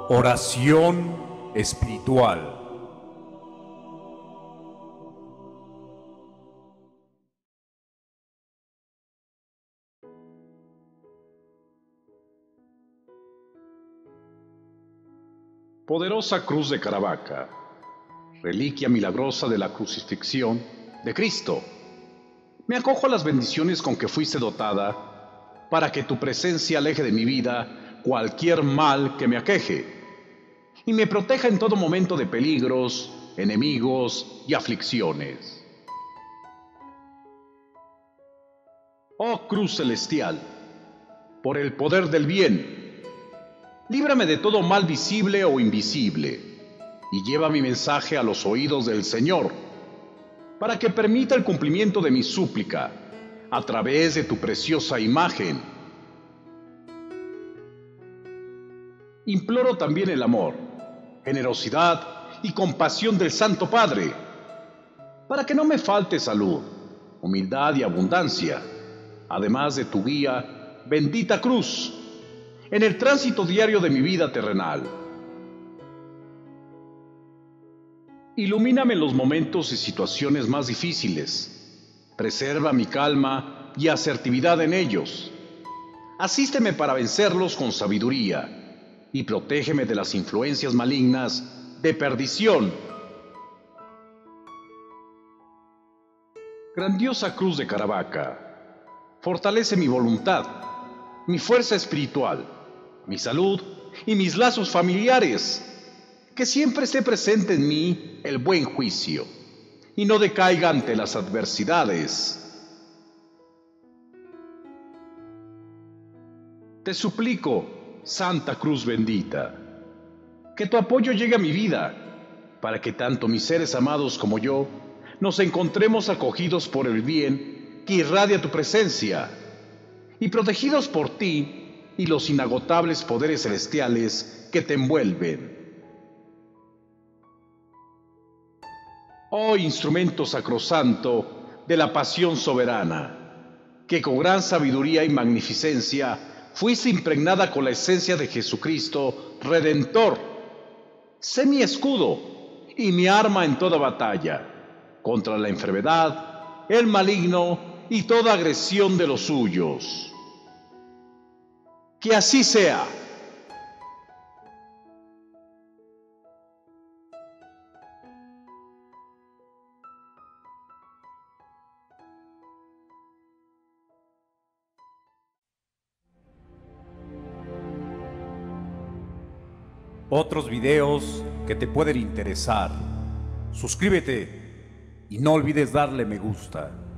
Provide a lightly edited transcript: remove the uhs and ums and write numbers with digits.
Oración espiritual. Poderosa cruz de Caravaca, reliquia milagrosa de la crucifixión de Cristo, me acojo a las bendiciones con que fuiste dotada para que tu presencia aleje de mi vida cualquier mal que me aqueje y me proteja en todo momento de peligros, enemigos y aflicciones. Oh cruz celestial, por el poder del bien, líbrame de todo mal visible o invisible, y lleva mi mensaje a los oídos del Señor, para que permita el cumplimiento de mi súplica, a través de tu preciosa imagen. Imploro también el amor, generosidad y compasión del Santo Padre, para que no me falte salud, humildad y abundancia, además de tu guía, bendita cruz, en el tránsito diario de mi vida terrenal. Ilumíname en los momentos y situaciones más difíciles. Preserva mi calma y asertividad en ellos. Asísteme para vencerlos con sabiduría y protégeme de las influencias malignas de perdición. Grandiosa cruz de Caravaca, fortalece mi voluntad, mi fuerza espiritual, mi salud y mis lazos familiares, que siempre esté presente en mí el buen juicio y no decaiga ante las adversidades. Te suplico, Santa Cruz bendita, que tu apoyo llegue a mi vida, para que tanto mis seres amados como yo nos encontremos acogidos por el bien que irradia tu presencia y protegidos por ti y los inagotables poderes celestiales que te envuelven. Oh instrumento sacrosanto de la pasión soberana, que con gran sabiduría y magnificencia fuiste impregnada con la esencia de Jesucristo Redentor, sé mi escudo y mi arma en toda batalla, contra la enfermedad, el maligno y toda agresión de los suyos. Que así sea. Otros videos que te pueden interesar. Suscríbete y no olvides darle me gusta.